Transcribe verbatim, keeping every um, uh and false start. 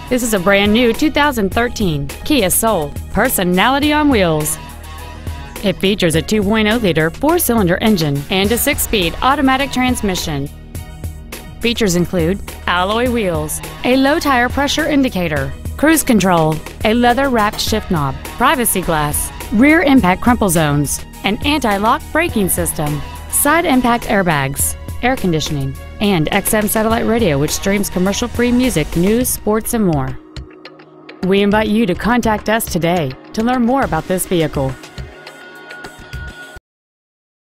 This is a brand new two thousand thirteen Kia Soul, personality on wheels. It features a two point oh liter four-cylinder engine and a six-speed automatic transmission. Features include alloy wheels, a low tire pressure indicator, cruise control, a leather-wrapped shift knob, privacy glass, rear impact crumple zones, an anti-lock braking system, side impact airbags, air conditioning, and X M satellite radio which streams commercial-free music, news, sports, and more. We invite you to contact us today to learn more about this vehicle.